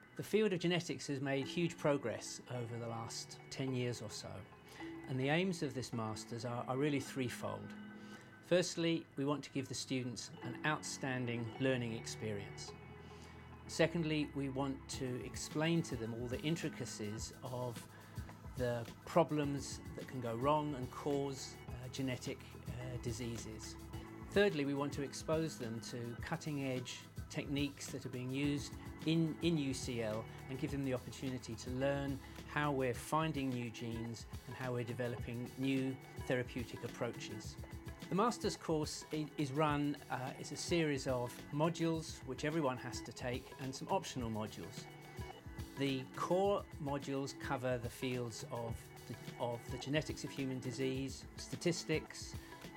The field of genetics has made huge progress over the last 10 years or so, and the aims of this Masters are really threefold. Firstly, we want to give the students an outstanding learning experience. Secondly, we want to explain to them all the intricacies of the problems that can go wrong and cause genetic diseases. Thirdly, we want to expose them to cutting-edge techniques that are being used in UCL and give them the opportunity to learn how we're finding new genes and how we're developing new therapeutic approaches. The Masters course is run as a series of modules which everyone has to take and some optional modules. The core modules cover the fields of the genetics of human disease, statistics,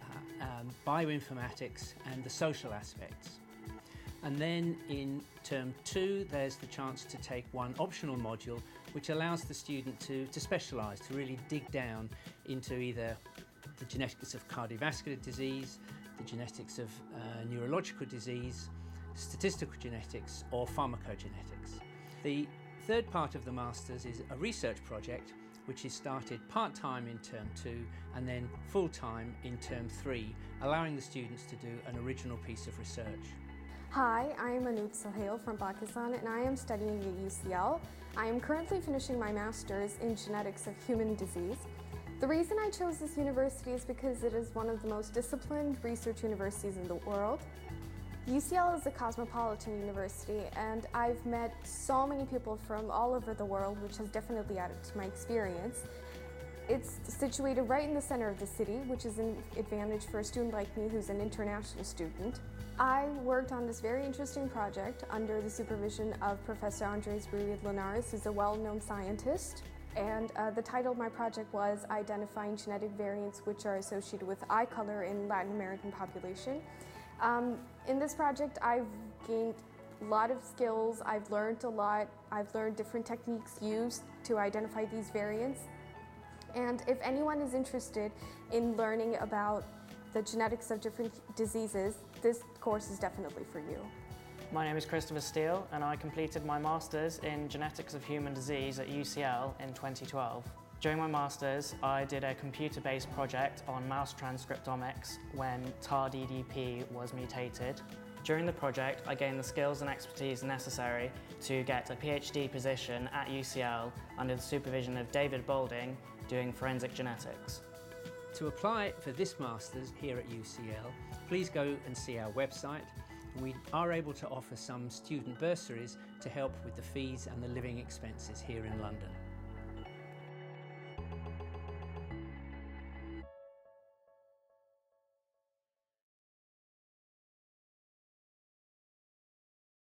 bioinformatics and the social aspects. And then in term 2 there's the chance to take one optional module which allows the student to specialise, to really dig down into either the genetics of cardiovascular disease, the genetics of neurological disease, statistical genetics or pharmacogenetics. The third part of the Masters is a research project which is started part-time in term 2 and then full-time in term 3, allowing the students to do an original piece of research. Hi, I am Anoop Sohail from Pakistan and I am studying at UCL. I am currently finishing my Master's in Genetics of Human Disease. The reason I chose this university is because it is one of the most disciplined research universities in the world. UCL is a cosmopolitan university and I've met so many people from all over the world, which has definitely added to my experience. It's situated right in the center of the city, which is an advantage for a student like me who's an international student. I worked on this very interesting project under the supervision of Professor Andres Ruiz-Linares, who's a well-known scientist. And the title of my project was Identifying Genetic Variants which are associated with eye color in Latin American population. In this project I've gained a lot of skills, I've learned a lot, I've learned different techniques used to identify these variants. And if anyone is interested in learning about the genetics of different diseases, this course is definitely for you. My name is Christopher Steele and I completed my Masters in Genetics of Human Disease at UCL in 2012. During my Masters, I did a computer-based project on mouse transcriptomics when TAR-DDP was mutated. During the project, I gained the skills and expertise necessary to get a PhD position at UCL under the supervision of David Boulding doing forensic genetics. To apply for this Masters here at UCL, please go and see our website. We are able to offer some student bursaries to help with the fees and the living expenses here in London.